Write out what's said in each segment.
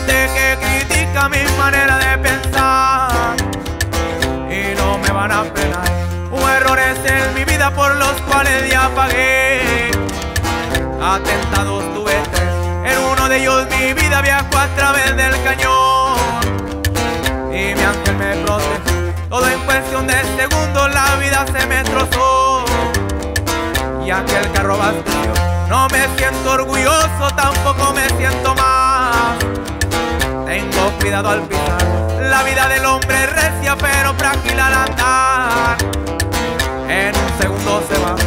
gente que critica mi manera de pensar y no me van a frenar. Hubo errores en mi vida por los cuales ya pagué. Atentados tuve 3, en uno de ellos mi vida viajó a través del cañón y mi ángel me protegió. Todo en cuestión de segundos la vida se me destrozó y aquel carro vacío. No me siento orgulloso, tampoco me siento más. Tengo cuidado al pisar. La vida del hombre es recia pero frágil al andar. En un segundo se va.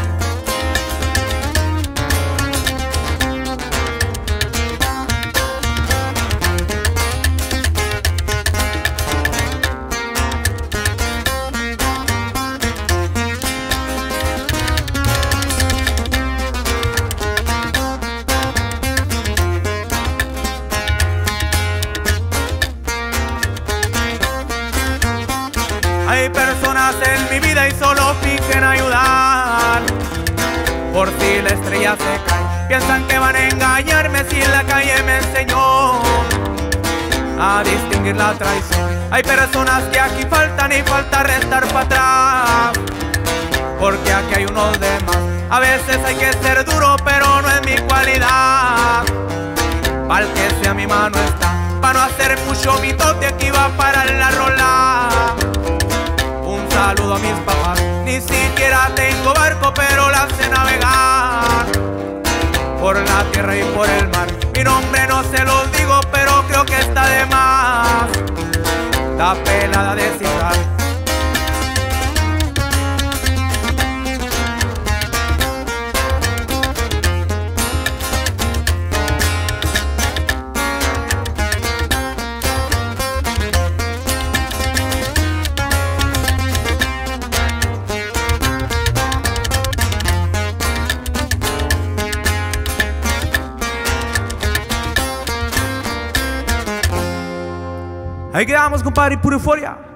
Hay personas en mi vida y solo fingen ayudar. Por si la estrella se cae, piensan que van a engañarme si la calle me enseñó a distinguir la traición. Hay personas que aquí faltan y falta restar para atrás, porque aquí hay unos demás. A veces hay que ser duro, pero no es mi cualidad. Pa'l que sea mi mano está, para no hacer mucho mitote, aquí va para la rola. Un saludo a mis papás, ni siquiera tengo barco, pero la sé navegar por la tierra y por el mar. Mi nombre no se los digo, pero creo que está de más. La pelada de descifrar. Ahí quedamos, compadre, pura euforia.